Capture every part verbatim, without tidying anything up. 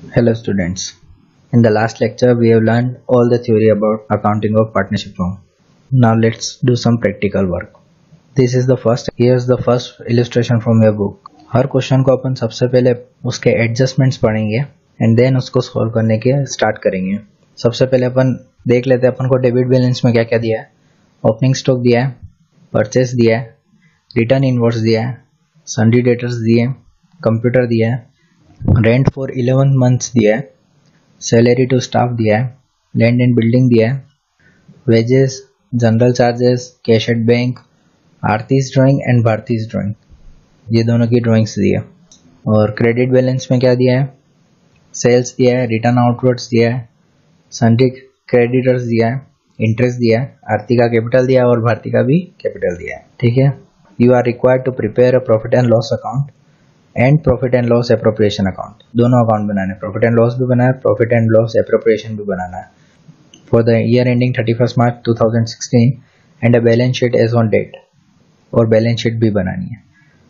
Hello students. In the last lecture we have learned all the theory about accounting of partnership firm. Now let's do some practical work. This is the first here's the first illustration from your book. हर question को अपन सबसे पहले उसके adjustments पढ़ेंगे and then उसको solve करने के स्टार्ट करेंगे. सबसे पहले अपन देख लेते हैं अपन को डेबिट बैलेंस में क्या क्या दिया है. ओपनिंग स्टॉक दिया है, परचेस दिया है, रिटर्न इनवॉइस दिया है, सन्डी डेटर्स दिए, कंप्यूटर दिया है, रेंट फॉर इलेवन मंथ्स दिया है, सैलरी टू स्टाफ दिया है, लैंड एंड बिल्डिंग दिया है, wages, general charges, cash at bank, Aarti's drawing and Bharti's drawing, ये दोनों की ड्राइंग्स दी है. और क्रेडिट बैलेंस में क्या दिया है, सेल्स दिया है, रिटर्न आउटवर्ड्स दिया है, सन्डी क्रेडिटर्स दिया है, इंटरेस्ट दिया है, आरती का कैपिटल दिया है और भारती का भी कैपिटल दिया है. ठीक है. You are required to prepare a profit and loss account and profit and loss appropriation account. दोनों अकाउंट बनाने, प्रॉफिट एंड लॉस भी बनाना है, प्रॉफिट एंड लॉस एप्रोप्रिएशन भी बनाना है for the year ending thirty first March two thousand sixteen and a balance sheet as on date, और balance sheet भी बनानी है.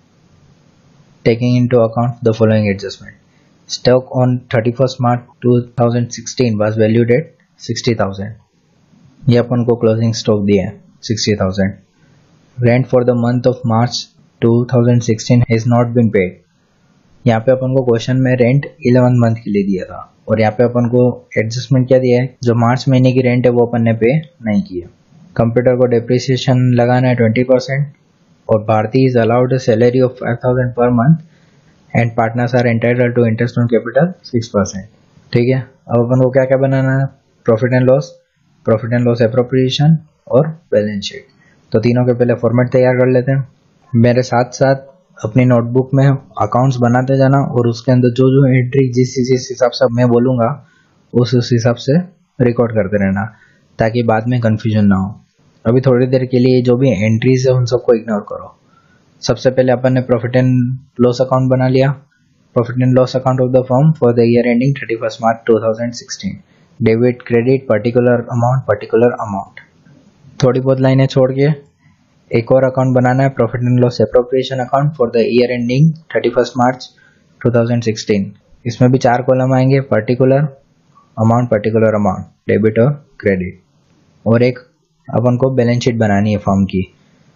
Taking into account the following adjustment. Stock on thirty first March two thousand sixteen was valued at sixty thousand. ये अपन को closing stock दिया है sixty thousand. Rent for the month of March two thousand sixteen has not been paid. यहाँ पे अपन को question में रेंट इलेवन मंथ के लिए दिया था और यहाँ पे अपन को एडजस्टमेंट क्या दिया है, जो मार्च महीने की रेंट है वो अपन ने पे नहीं किया. कंप्यूटर को डेप्रिसिएशन लगाना है ट्वेंटी परसेंट और Bharti is allowed a salary of five thousand per month and partners are entitled to interest on capital six percent. ठीक है. अब अपन को क्या क्या बनाना है, profit and loss, profit and loss appropriation और बैलेंस शीट. तो तीनों के पहले फॉर्मेट तैयार कर लेते हैं. मेरे साथ साथ अपनी नोटबुक में अकाउंट्स बनाते जाना और उसके अंदर जो जो एंट्री जिस जिस हिसाब से मैं बोलूँगा उस उस हिसाब से रिकॉर्ड करते रहना ताकि बाद में कन्फ्यूजन ना हो. अभी थोड़ी देर के लिए जो भी एंट्रीज है उन सबको इग्नोर करो. सबसे पहले अपन ने प्रॉफिट एंड लॉस अकाउंट बना लिया. Profit and loss account of the firm for the year ending thirty first March two thousand sixteen. Debit, credit, particular amount, particular amount. थोड़ी बहुत लाइनें छोड़ के एक और अकाउंट बनाना है, profit and loss appropriation account for the year ending thirty first March two thousand sixteen. इसमें भी चार कॉलम आएंगे, particular amount, particular amount, debit और क्रेडिट. और एक अपन को बैलेंस शीट बनानी है फर्म की.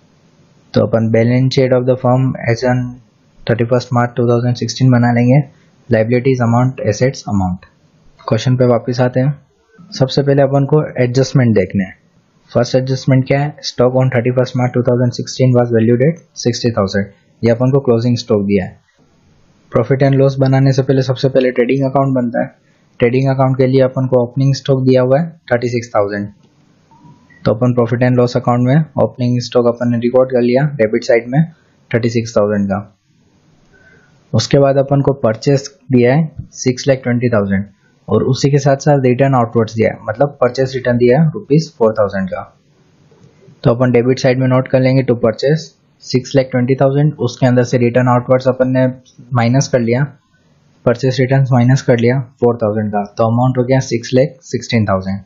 तो अपन balance sheet of the firm as on thirty first March two thousand sixteen बना लेंगे. Liabilities amount, assets amount. Question पे वापस आते हैं. सबसे पहले अपन को एडजस्टमेंट देखने हैं. फर्स्ट एडजस्टमेंट क्या है, stock on thirty first March two thousand sixteen was valued at sixty thousand. ये अपन को क्लोजिंग स्टॉक दिया है. प्रॉफिट एंड लॉस बनाने से पहले सबसे पहले ट्रेडिंग अकाउंट बनता है. ट्रेडिंग अकाउंट के लिए अपन को ओपनिंग स्टॉक दिया हुआ है थर्टी सिक्स थाउजेंड. तो अपन प्रॉफिट एंड लॉस अकाउंट में ओपनिंग स्टॉक अपन ने रिकॉर्ड कर लिया डेबिट साइड में थर्टी सिक्स थाउजेंड का. उसके बाद अपन को परचेस दिया है सिक्स लैख ट्वेंटी थाउजेंड और उसी के साथ साथ रिटर्न आउटवर्ड्स दिया है, मतलब परचेस रिटर्न दिया है रुपीज फोर थाउजेंड का. तो अपन डेबिट साइड में नोट कर लेंगे to purchase six lakh twenty thousand. उसके अंदर से रिटर्न आउटवर्ड्स अपन ने माइनस कर लिया, परचेस रिटर्न माइनस कर लिया फोर थाउजेंड का. तो अमाउंट हो गया सिक्स लैख सिक्सटीन थाउजेंड.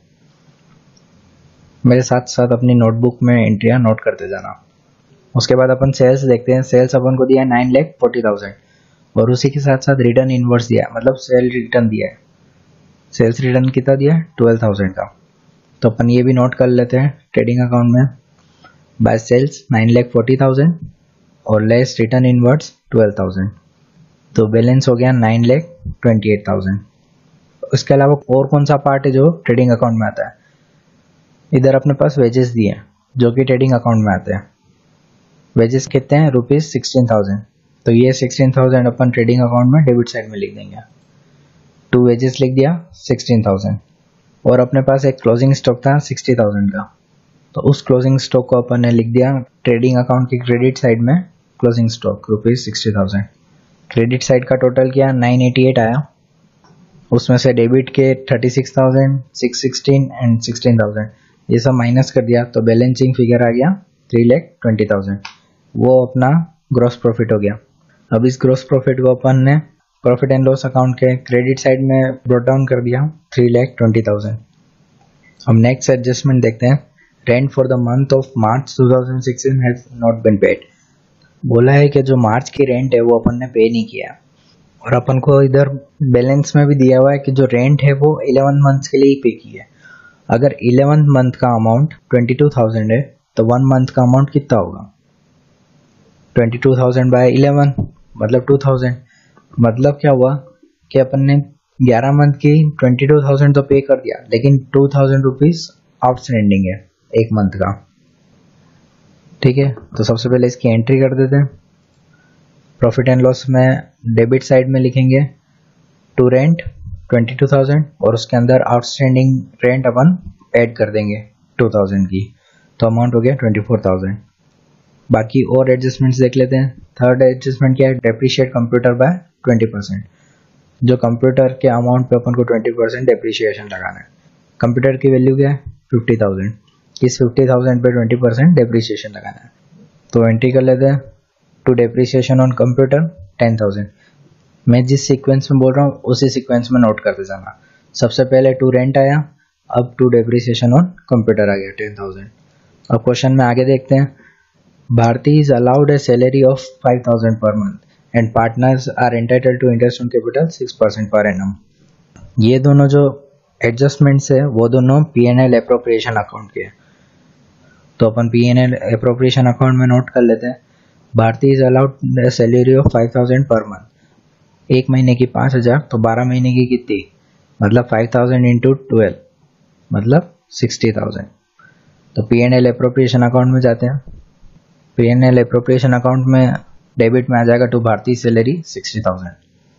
मेरे साथ साथ अपनी नोटबुक में एंट्रियां नोट करते जाना. उसके बाद अपन सेल्स देखते हैं. सेल्स अपन को दिया है नाइन लैख फोर्टी थाउजेंड और उसी के साथ साथ रिटर्न इनवर्स दिया है, मतलब सेल रिटर्न दिया है. सेल्स रिटर्न कितना दिया है, ट्वेल्व थाउजेंड का. तो अपन ये भी नोट कर लेते हैं ट्रेडिंग अकाउंट में. By sales nine lakh forty thousand और less return inwards twelve thousand. तो बैलेंस हो गया nine lakh twenty eight thousand. उसके अलावा और कौन सा पार्ट है जो ट्रेडिंग अकाउंट में आता है, इधर अपने पास वेजेस दिए हैं जो कि ट्रेडिंग अकाउंट में आते हैं. वेजेस कितने हैं, रुपीज सिक्सटीन थाउजेंड. तो ये सिक्सटीन थाउजेंड अपन ट्रेडिंग अकाउंट में डेबिट साइड में लिख देंगे. टू वेजेस लिख दिया सिक्सटीन थाउजेंड और अपने पास एक क्लोजिंग स्टॉक था सिक्सटी थाउजेंड का. तो उस क्लोजिंग स्टॉक को अपन ने लिख दिया ट्रेडिंग अकाउंट की क्रेडिट साइड में closing stock rupees sixty thousand. Credit side का टोटल किया नाइन एटी एट आया. उसमें से डेबिट के thirty six thousand, six sixteen and sixteen thousand ये सब माइनस कर दिया. तो बैलेंसिंग फिगर आ गया थ्री लैख ट्वेंटी थाउजेंड. वो अपना ग्रॉस प्रॉफिट हो गया. अब इस ग्रॉस प्रॉफिट को अपन ने प्रॉफिट एंड लॉस अकाउंट के क्रेडिट साइड में ब्रॉट डाउन कर दिया थ्री लैख ट्वेंटी थाउजेंड. अब नेक्स्ट एडजस्टमेंट देखते हैं. Rent for the month of March two thousand sixteen has not been paid. बोला है कि जो मार्च की रेंट है वो अपन ने पे नहीं किया और अपन को इधर बैलेंस में भी दिया हुआ है कि जो रेंट है वो इलेवन मंथ्स के लिए ही पे की है। अगर इलेवन मंथ का अमाउंट ट्वेंटी टू थाउजेंड है तो वन मंथ का अमाउंट कितना होगा, twenty two thousand by eleven मतलब टू थाउजेंड। मतलब क्या हुआ कि अपन ने ग्यारह मंथ की ट्वेंटी टू थाउजेंड तो पे कर दिया, लेकिन टू थाउजेंड रुपीज आउटस्टैंडिंग है एक मंथ का। ठीक है, तो सबसे पहले इसकी एंट्री कर देते हैं। प्रॉफिट एंड लॉस में डेबिट साइड में लिखेंगे to rent twenty two thousand और उसके अंदर आउटस्टैंडिंग रेंट अपन ऐड कर देंगे टू थाउजेंड की, तो अमाउंट हो गया ट्वेंटी फोर थाउजेंड। बाकी और एडजस्टमेंट्स देख लेते हैं। थर्ड एडजस्टमेंट क्या है, depreciate computer by twenty percent. जो कंप्यूटर के अमाउंट पे अपन को ट्वेंटी परसेंट डेप्रिशिएशन लगाना है। कंप्यूटर की वैल्यू क्या है, फिफ्टी थाउजेंड। इस फिफ्टी थाउजेंड पे ट्वेंटी परसेंट डेप्रिशिएशन लगाना है, तो एंट्री कर लेते हैं to depreciation on computer ten thousand. मैं जिस सीक्वेंस में बोल रहा हूँ उसी सीक्वेंस में नोट करते जाना। सबसे पहले टू रेंट आया, अब टू डेप्रिशिएशन ऑन कंप्यूटर आ गया टेन थाउजेंड। अब क्वेश्चन में आगे देखते हैं। Bharti is allowed a salary of five thousand per month and partners are entitled to interest on capital six percent per annum. ये दोनों जो एडजस्टमेंट्स है वो दोनों P N L appropriation account के, तो अपन P N L appropriation account में नोट कर लेते हैं। Bharti is allowed a salary of five thousand per month, एक महीने की पाँच हजार, तो बारह महीने की कितनी, मतलब फाइव थाउजेंड इंटू ट्वेल्व मतलब सिक्सटी थाउजेंड। तो P N L appropriation account में जाते हैं। P N L appropriation account में डेबिट में आ जाएगा to Bharti salary sixty thousand.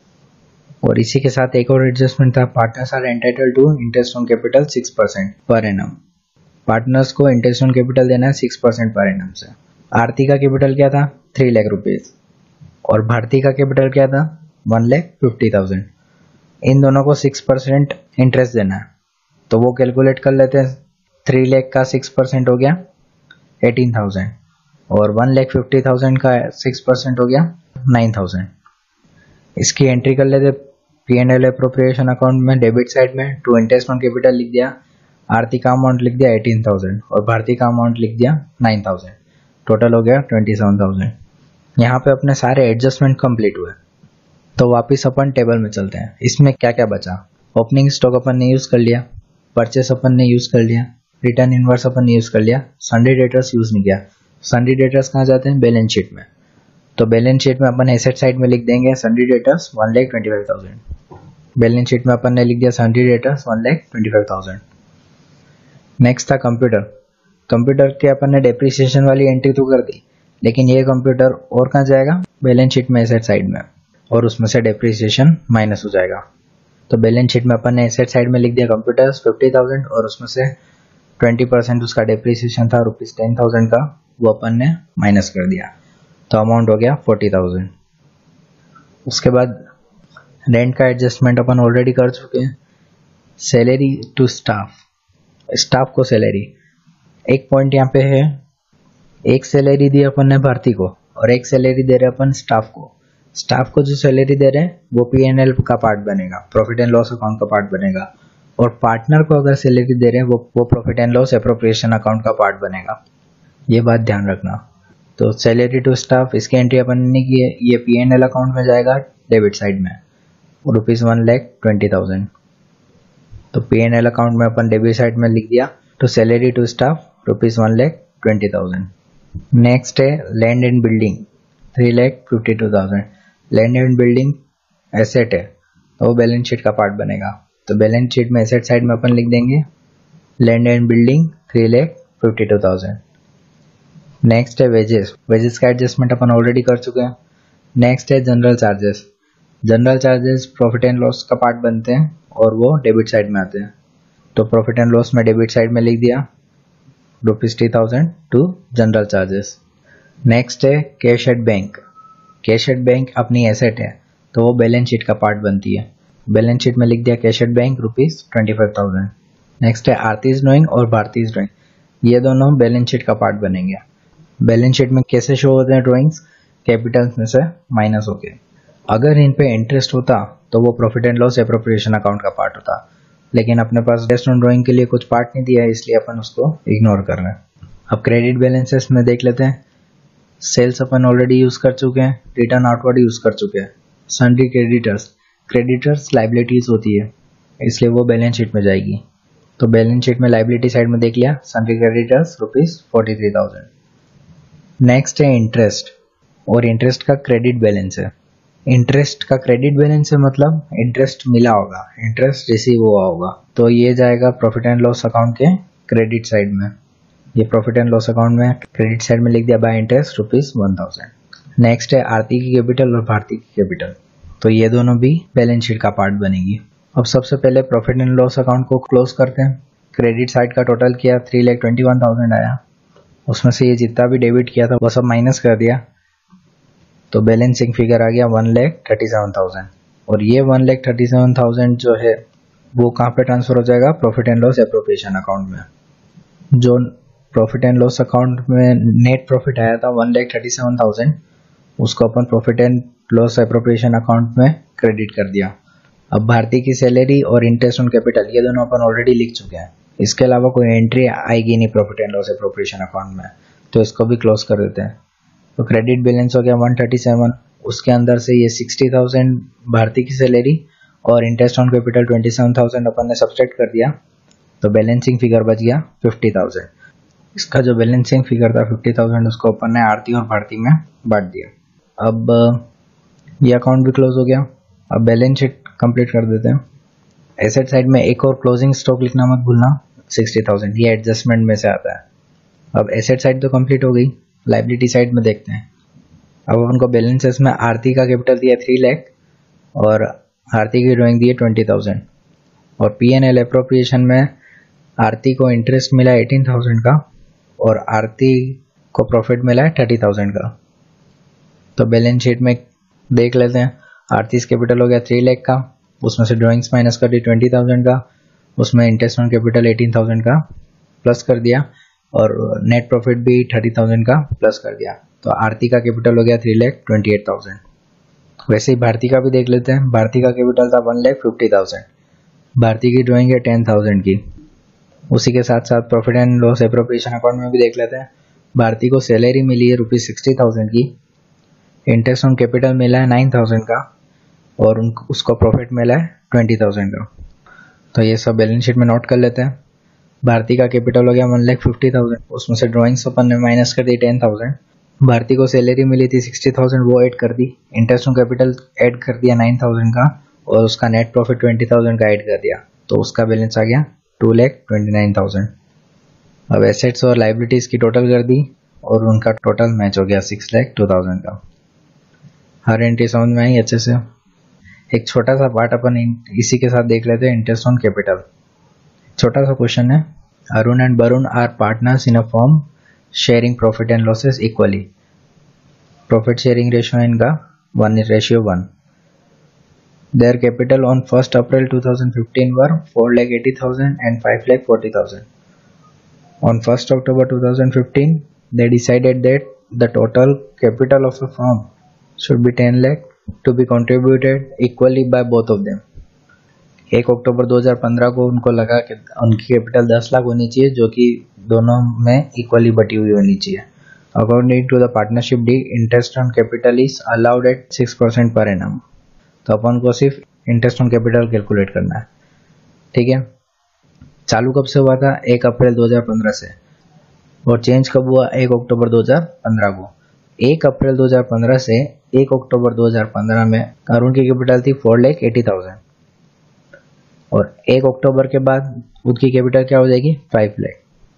और इसी के साथ एक और एडजस्टमेंट था, partners are entitled to interest on capital six percent per annum. Partners को इंटरेस्ट ऑन कैपिटल देना है सिक्स परसेंट पर एनम से। आरती का कैपिटल क्या था, थ्री लाख रुपीज, और भारती का कैपिटल क्या था, वन लाख फिफ्टी थाउजेंड। इन दोनों को सिक्स परसेंट इंटरेस्ट देना है, तो वो कैलकुलेट कर लेते हैं। थ्री लाख का सिक्स परसेंट हो गया एटीन थाउजेंड और वन लाख फिफ्टी थाउजेंड का सिक्स परसेंट हो गया नाइन थाउजेंड। इसकी एंट्री कर लेते P N L appropriation account में। डेबिट साइड में टू इंटरेस्ट ऑन कैपिटल लिख दिया, आरती का अमाउंट लिख दिया एटीन थाउजेंड और भारती का अमाउंट लिख दिया नाइन थाउजेंड। टोटल हो गया ट्वेंटी सेवन थाउजेंड। यहाँ पे अपने सारे एडजस्टमेंट कंप्लीट हुए, तो वापस अपन टेबल में चलते हैं। इसमें क्या क्या बचा, ओपनिंग स्टॉक अपन ने यूज कर लिया, परचेस अपन ने यूज कर लिया, रिटर्न इनवर्स अपन ने यूज कर लिया, सन्डे डेटर्स यूज नहीं किया। सन्डे डेटर्स कहाँ जाते हैं, बैलेंस शीट में। तो बैलेंस शीट में अपन एसेट साइड में लिख देंगे sundry debtors one lakh twenty five thousand. Balance sheet में अपन ने लिख दिया sundry debtors one lakh twenty five thousand. Next था कंप्यूटर। कंप्यूटर के अपन ने डेप्रिसिएशन वाली एंट्री तो कर दी, लेकिन ये कंप्यूटर और कहाँ जाएगा, बैलेंस शीट में एसेट साइड में, और उसमें से डेप्रिसिएशन माइनस हो जाएगा। तो बैलेंस शीट में अपन ने एसेट साइड में लिख दिया कंप्यूटर्स फिफ्टी थाउजेंड और उसमें से ट्वेंटी परसेंट उसका डेप्रिसिएशन था रुपीज टेन थाउजेंड का, वो अपन ने माइनस कर दिया, तो अमाउंट हो गया फोर्टी थाउजेंड। उसके बाद रेंट का एडजस्टमेंट अपन ऑलरेडी कर चुके हैं। सैलरी टू स्टाफ, स्टाफ को सैलरी, एक पॉइंट यहाँ पे है, एक सैलरी दी अपन ने भारती को और एक सैलरी दे रहे अपन स्टाफ को। स्टाफ को जो सैलरी दे रहे हैं वो पी एन एल का पार्ट बनेगा, प्रॉफिट एंड लॉस अकाउंट का पार्ट बनेगा, और पार्टनर को अगर सैलरी दे रहे हैं वो वो profit and loss appropriation account का पार्ट बनेगा। ये बात ध्यान रखना। तो सैलरी टू स्टाफ, इसकी एंट्री अपन ने की है, ये पी एन एल अकाउंट में जाएगा डेबिट साइड में, rupees one lakh twenty thousand. तो पी एन एल अकाउंट में अपन डेबिट साइड में लिख दिया तो salary to staff rupees one lakh twenty thousand. Next है land and building, three lakh fifty two thousand. Land and building asset है तो वो बैलेंस शीट का पार्ट बनेगा, तो बैलेंस शीट में एसेट साइड में अपन लिख देंगे land and building three lakh fifty two thousand. Next है वेजेस, वेजेस का एडजस्टमेंट अपन ऑलरेडी कर चुके हैं। नेक्स्ट है general charges. General charges profit and loss का पार्ट बनते हैं और वो डेबिट साइड में आते हैं, तो प्रॉफिट एंड लॉस में डेबिट साइड में लिख दिया rupees three thousand to general charges. Next है cash at bank. Cash at bank अपनी एसेट है तो वो बैलेंस शीट का पार्ट बनती है, बैलेंस शीट में लिख दिया cash at bank rupees twenty five thousand. Next है आरतीज ड्राइंग और भारतीज ड्राइंग, ये दोनों बैलेंस शीट का पार्ट बनेंगे। बैलेंस शीट में कैसे शो होते हैं ड्राइंग्स, कैपिटल में से माइनस होके। अगर इन पे इंटरेस्ट होता तो वो profit and loss appropriation account का पार्ट होता, लेकिन अपने पास इंटरेस्ट ऑन ड्राइंग के लिए कुछ पार्ट नहीं दिया है, इसलिए अपन उसको इग्नोर कर रहे हैं। अब क्रेडिट बैलेंसेस में देख लेते हैं। सेल्स अपन ऑलरेडी यूज कर चुके हैं, रिटर्न आउटवर्ड यूज कर चुके हैं, सन्ड्री क्रेडिटर्स, क्रेडिटर्स लाइबिलिटीज होती है इसलिए वो बैलेंस शीट में जाएगी। तो बैलेंस शीट में लाइबिलिटी साइड में देख लिया sundry creditors rupees forty three thousand. Next है इंटरेस्ट, और इंटरेस्ट का क्रेडिट बैलेंस है। इंटरेस्ट का क्रेडिट बैलेंस है मतलब इंटरेस्ट मिला होगा, इंटरेस्ट रिसीव हुआ होगा, तो ये जाएगा प्रॉफिट एंड लॉस अकाउंट के क्रेडिट साइड में। ये प्रॉफिट एंड लॉस अकाउंट में क्रेडिट साइड में लिख दिया by interest rupees one thousand. Next है आरती की कैपिटल और भारती की कैपिटल, तो ये दोनों भी बैलेंस शीट का पार्ट बनेगी। अब सबसे पहले प्रॉफिट एंड लॉस अकाउंट को क्लोज करते हैं। क्रेडिट साइड का टोटल किया three lakh twenty one thousand आया, उसमें से ये जितना भी डेबिट किया था वो सब माइनस कर दिया, तो बैलेंसिंग फिगर आ गया one lakh thirty seven thousand. और ये one lakh thirty seven thousand जो है वो कहाँ पे ट्रांसफर हो जाएगा, profit and loss appropriation account में। जो प्रॉफिट एंड लॉस अकाउंट में नेट प्रॉफिट आया था one lakh thirty seven thousand, उसको अपन profit and loss appropriation account में क्रेडिट कर दिया। अब भारती की सैलरी और इंटरेस्ट ऑन कैपिटल ये दोनों अपन ऑलरेडी लिख चुके हैं, इसके अलावा कोई एंट्री आएगी नहीं profit and loss appropriation account में, तो इसको भी क्लोज कर देते हैं। तो क्रेडिट बैलेंस हो गया वन थर्टी सेवन, उसके अंदर से ये सिक्सटी थाउजेंड भारती की सैलरी और interest on capital twenty seven thousand अपन ने सब्सट्रैक्ट कर दिया, तो बैलेंसिंग फिगर बच गया फिफ्टी थाउजेंड। इसका जो बैलेंसिंग फिगर था फिफ्टी थाउजेंड उसको अपन ने आरती और भारती में बांट दिया। अब ये अकाउंट भी क्लोज हो गया। अब बैलेंस शीट कंप्लीट कर देते हैं। एसेट साइड में एक और क्लोजिंग स्टॉक लिखना मत भूलना सिक्सटी थाउजेंड, ये एडजस्टमेंट में से आता है। अब एसेट साइड तो कंप्लीट हो गई, लाइबिलिटी साइड में देखते हैं। अब उनको बैलेंसेस में आरती का कैपिटल दिया थ्री लैख और आरती की ड्राइंग दी है ट्वेंटी थाउजेंड, और पी एन एल एप्रोप्रिएशन में आरती को इंटरेस्ट मिला एटीन थाउजेंड का और आरती को प्रॉफिट मिला है थर्टी थाउजेंड का। तो बैलेंस शीट में देख लेते हैं। आरती कैपिटल हो गया थ्री लैख का, उसमें से ड्राइंग्स माइनस कर दी ट्वेंटी थाउजेंड का, उसमें interest on capital eighteen thousand का प्लस कर दिया और नेट प्रॉफिट भी थर्टी थाउजेंड का प्लस कर दिया। तो आरती का कैपिटल हो गया three lakh twenty eight thousand. वैसे ही भारती का भी देख लेते हैं। भारती का कैपिटल था one lakh fifty thousand, Bharti की ड्राइंग है टेन थाउजेंड की। उसी के साथ साथ profit and loss appropriation account में भी देख लेते हैं। भारती को सैलरी मिली है रुपीज सिक्सटी थाउजेंड की, इंटरेस्ट ऑन कैपिटल मिला है नाइन थाउजेंड का और उनको उसको प्रॉफिट मिला है ट्वेंटी थाउजेंड का। तो ये सब बैलेंस शीट में नोट कर लेते हैं। भारती का कैपिटल हो गया वन लैख फिफ्टी थाउजेंड, उसमें से ड्राइंग्स अपन ने माइनस कर दी टेन थाउजेंड। भारती को सैलरी मिली थी सिक्सटी थाउजेंड, वो ऐड कर दी, इंटरेस्ट ऑन कैपिटल ऐड कर दिया नाइन थाउजेंड का और उसका नेट प्रॉफिट ट्वेंटी थाउजेंड का ऐड कर दिया, तो उसका बैलेंस आ गया two lakh twenty nine thousand. अब एसेट्स और लाइबिलिटीज की टोटल कर दी और उनका टोटल मैच हो गया सिक्स लैख टू थाउजेंड का। हर एंट्री समझ में आई अच्छे से। एक छोटा सा पार्ट अपन इसी के साथ देख लेते हैं, इंटरेस्ट ऑन कैपिटल। छोटा सा क्वेश्चन है, Arun and Varun are partners in a firm sharing profit and losses equally. Profit sharing ratio इनका one ratio one. Their capital on first April two thousand fifteen were four lakh eighty thousand and five lakh forty thousand. On first October two thousand fifteen they decided that the total capital of a firm should be ten lakh to be contributed equally by both of them. एक अक्टूबर दो हज़ार पंद्रह को उनको लगा कि उनकी capital दस लाख होनी चाहिए जो कि दोनों में इक्वली बटी हुई होनी चाहिए। According to the partnership deed interest on capital is allowed at six percent per annum. तो अपन को सिर्फ इंटरेस्ट ऑन कैपिटल कैलकुलेट करना है, ठीक है। चालू कब से हुआ था, एक अप्रैल दो हज़ार पंद्रह से, और चेंज कब हुआ, एक अक्टूबर दो हज़ार पंद्रह को। एक अप्रैल दो हज़ार पंद्रह से एक अक्टूबर दो हज़ार पंद्रह में अरुण की कैपिटल थी फोर लैख एटी थाउजेंड और एक अक्टूबर के बाद उसकी कैपिटल क्या हो जाएगी फाइव लैख,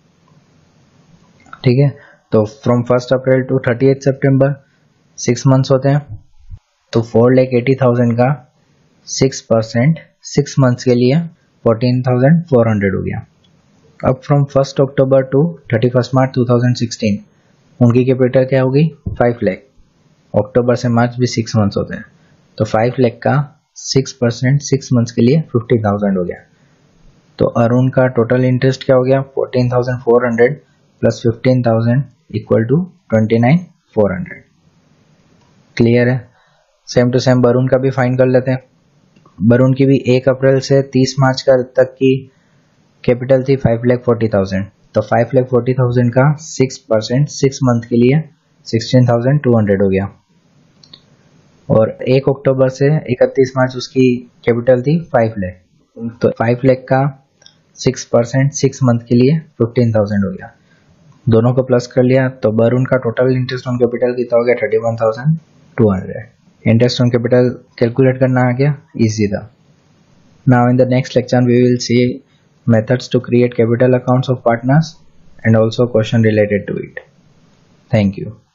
ठीक है। तो from first April to thirtieth सितंबर सिक्स मंथ्स होते हैं, तो फोर लैख एटी थाउजेंड का सिक्स परसेंट सिक्स मंथ्स के लिए फोर्टीन थाउजेंड फोर हंड्रेड हो गया। अब from first October to thirty first March two thousand sixteen उनकी कैपिटल क्या होगी फाइव लैख। अक्टूबर से मार्च भी सिक्स मंथ्स होते हैं, तो फाइव लैख का सिक्स परसेंट सिक्स मंथ्स के लिए फिफ्टी थाउजेंड हो गया। तो अरुण का टोटल इंटरेस्ट क्या हो गया fourteen thousand four hundred plus fifteen thousand equal to twenty nine four hundred. Clear है। सेम टू सेम वरुण का भी फाइन कर लेते हैं। वरुण की भी एक अप्रैल से तीस मार्च का तक की कैपिटल थी फाइव लैख फोर्टी थाउजेंड, तो फाइव लैख फोर्टी थाउजेंड का सिक्स परसेंट सिक्स मंथ के लिए सिक्सटीन थाउजेंड टू हंड्रेड हो गया। और एक अक्टूबर से इकतीस मार्च उसकी कैपिटल थी फाइव लाख, तो फाइव लाख का सिक्स परसेंट सिक्स मंथ के लिए फिफ्टीन थाउजेंड हो गया। दोनों को प्लस कर लिया तो वरुण का टोटल इंटरेस्ट ऑन कैपिटल कितना हो गया, thirty one thousand two hundred. Interest on capital calculate करना आ गया, इजी था। Now in the next lecture we will see methods to create capital accounts of partners and also question related to it. Thank you.